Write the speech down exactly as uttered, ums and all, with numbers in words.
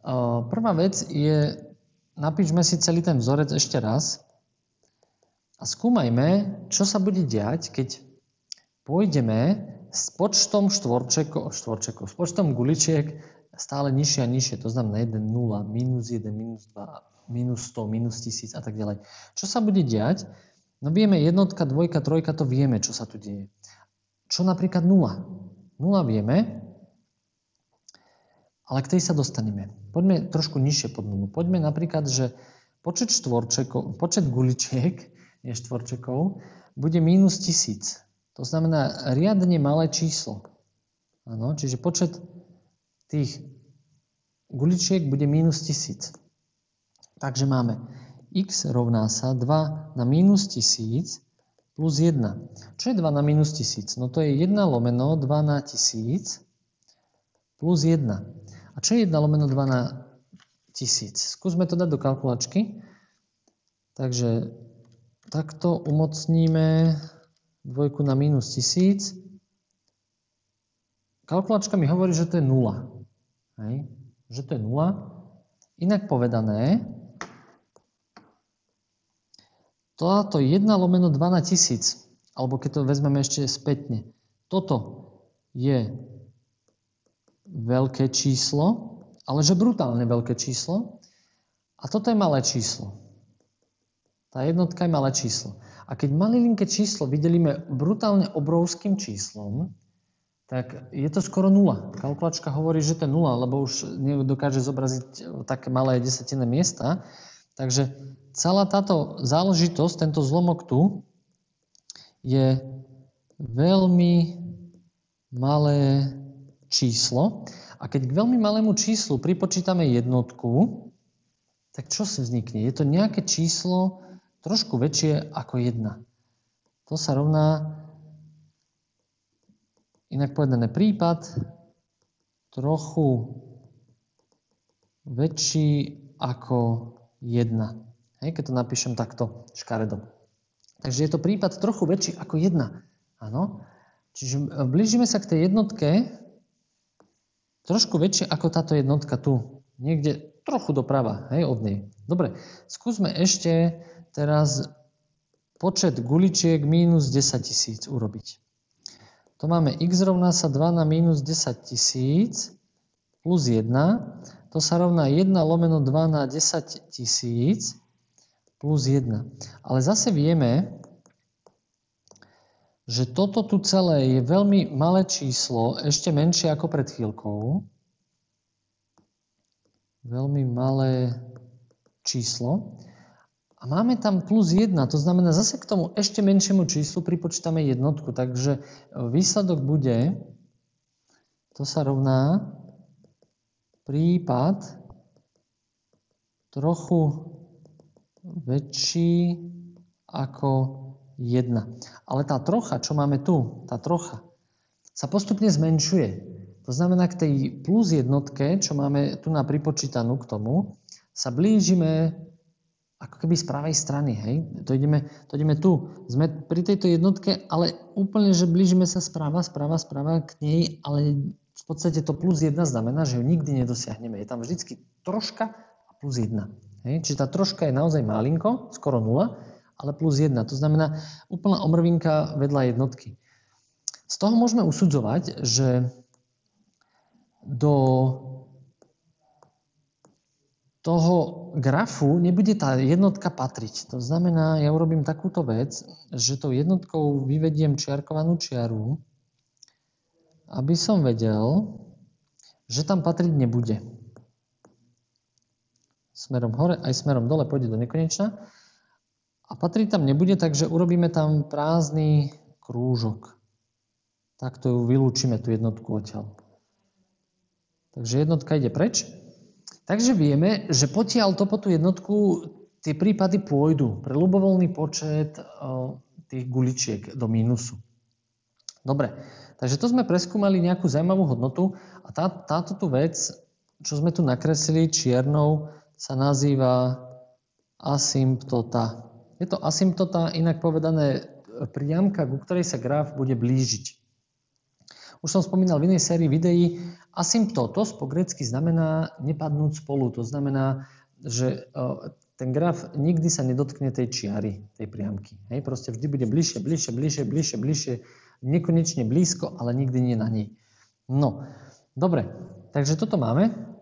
Prvá vec je, napíšme si celý ten vzorec ešte raz a skúmajme, čo sa bude diať, keď pôjdeme s počtom štvorčekov, štvorčekov, s počtom guličiek stále nižšie a nižšie. To znamená jeden, nula, minus jeden, minus dva, minus sto, minus tisíc a tak ďalej. Čo sa bude diať? No vieme, jednotka, dvojka, trojka, to vieme, čo sa tu deje. Čo napríklad nula? nula vieme, ale k tej sa dostaneme. Poďme trošku nižšie pod nulu. Poďme napríklad, že počet štvorčekov, počet guličiek, nie štvorčekov, bude minus tisíc. To znamená riadne malé číslo. Áno, čiže počet tých guličiek bude minus tisíc. Takže máme x rovná sa dva na minus tisíc plus jeden. Čo je dva na minus tisíc? No to je jeden lomeno dva na tisíc plus jeden. A čo je jeden lomeno dva na tisíc? Skúsme to dať do kalkulačky. Takže takto umocníme dvojku na minus tisíc. Kalkulačka mi hovorí, že to je nula. Hej? Že to je nula. Inak povedané, táto jeden lomeno dva na tisíc, alebo keď to vezmeme ešte spätne, toto je veľké číslo, ale že brutálne veľké číslo, a toto je malé číslo. Tá jednotka je malé číslo. A keď malinké číslo vydelíme brutálne obrovským číslom, tak je to skoro nula. Kalkulačka hovorí, že to je nula, lebo už nedokáže zobraziť také malé desatinné miesta. Takže celá táto záležitosť, tento zlomok tu, je veľmi malé číslo. A keď k veľmi malému číslu pripočítame jednotku, tak čo si vznikne? Je to nejaké číslo trošku väčšie ako jedna. To sa rovná, inak povedané, prípad trochu väčší ako jedna. Hej, keď to napíšem takto škaredo. Takže je to prípad trochu väčší ako jedna. Áno. Čiže blížime sa k tej jednotke trošku väčšie ako táto jednotka tu. Niekde trochu doprava, hej, od nej. Dobre, skúsme ešte teraz počet guličiek minus desaťtisíc urobiť. To máme x rovná sa dva na minus desaťtisíc plus jeden. To sa rovná jeden lomeno dva na desaťtisíc plus jeden. Ale zase vieme, že toto tu celé je veľmi malé číslo, ešte menšie ako pred chvíľkou. Veľmi malé číslo. A máme tam plus jeden, to znamená zase k tomu ešte menšiemu číslu pripočítame jednotku. Takže výsledok bude, to sa rovná prípad trochu väčší ako jedna. Ale tá trocha, čo máme tu, tá trocha, sa postupne zmenšuje. To znamená, k tej plus jednotke, čo máme tu na pripočítanú k tomu, sa blížime ako keby z pravej strany, hej. To ideme, to ideme tu. Sme pri tejto jednotke, ale úplne, že blížime sa sprava, sprava, sprava k nej, ale v podstate to plus jedna znamená, že ju nikdy nedosiahneme. Je tam vždycky troška a plus jedna. Hej. Čiže tá troška je naozaj malinko, skoro nula, ale plus jedna. To znamená úplná omrvinka vedľa jednotky. Z toho môžeme usudzovať, že do toho grafu nebude tá jednotka patriť. To znamená, ja urobím takúto vec, že tou jednotkou vyvediem čiarkovanú čiaru, aby som vedel, že tam patriť nebude. Smerom hore aj smerom dole pôjde do nekonečna. A patriť tam nebude, takže urobíme tam prázdny krúžok. Takto ju vylúčime, tú jednotku odtiaľ. Takže jednotka ide preč. Takže vieme, že potiaľ to po tú jednotku tie prípady pôjdu pre ľubovoľný počet o, tých guličiek do mínusu. Dobre, takže to sme preskúmali nejakú zaujímavú hodnotu a tá, táto tu vec, čo sme tu nakreslili čiernou, sa nazýva asymptota. Je to asymptota, inak povedané priamka, ku ktorej sa graf bude blížiť. Už som spomínal v inej sérii videí, asymptotos po grécky znamená nepadnúť spolu. To znamená, že ten graf nikdy sa nedotkne tej čiary, tej priamky. Hej, proste vždy bude bližšie, bližšie, bližšie, bližšie, bližšie, nekonečne blízko, ale nikdy nie na nej. No, dobre, takže toto máme.